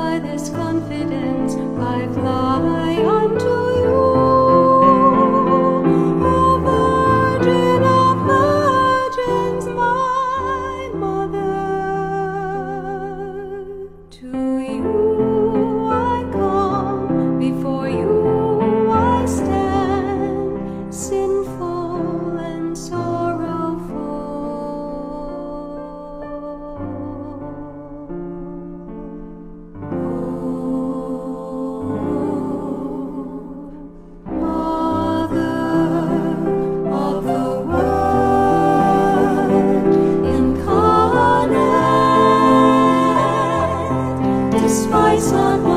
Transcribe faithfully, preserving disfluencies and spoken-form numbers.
by this confidence I fly unto you, O Virgin of virgins, my mother. To you I come, before you I stand, sinful and sorrowful. Despise on